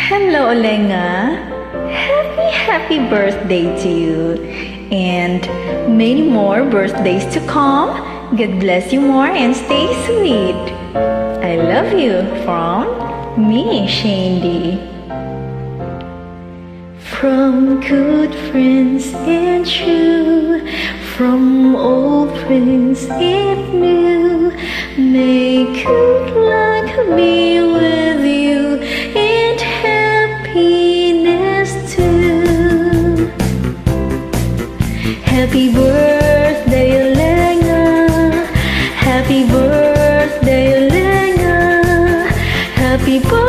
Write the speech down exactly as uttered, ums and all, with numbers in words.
Hello, Olenga. Happy, happy birthday to you. And many more birthdays to come. God bless you more and stay sweet. I love you from me, Shayne Dy. From good friends and true, from old friends and new, may good luck be with you and happiness too. Happy birthday, Olenga. Happy birthday, Olenga. Happy birthday.